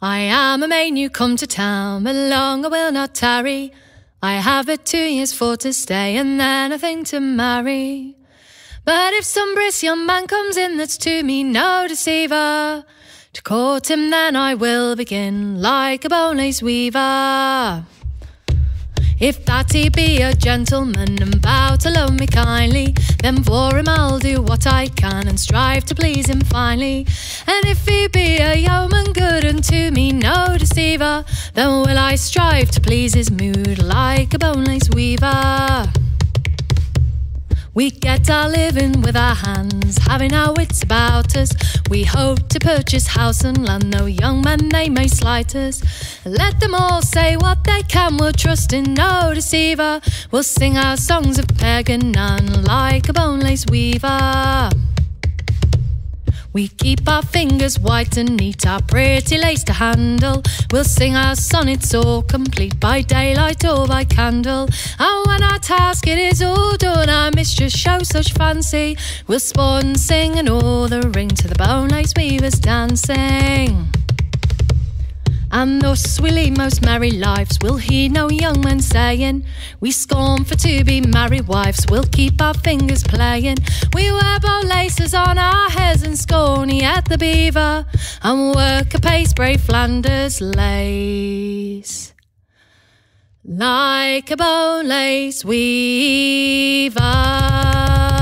I am a maid new come to town, but long I will not tarry. I have but 2 years for to stay, and then I think to marry. But if some brisk young man comes in that's to me no deceiver, to court him then I will begin like a bone-lace weaver. If that he be a gentleman and bow to love me kindly, then for him I'll do what I can and strive to please him finely. And if he be a yeoman good and to me no deceiver, then will I strive to please his mood like a bone-lace weaver. We get our living with our hands, having our wits about us. We hope to purchase house and land, though young men they may slight us. Let them all say what they can, we'll trust in no deceiver. We'll sing our songs of peg and nan like a bone-lace weaver. We keep our fingers white and neat, our pretty lace to handle. We'll sing our sonnets all complete, by daylight or by candle. And when our task it is all done, our mistress shows such fancy, we'll sport and sing and all the ring to the bone-lace weavers dancing. And thus we lead most merry lives, we'll heed no young men saying. We scorn for to be married wives, we'll keep our fingers playing. We wear bow laces on our heads and scorny at the beaver, and work apace brave Flanders lace like a bone-lace weaver.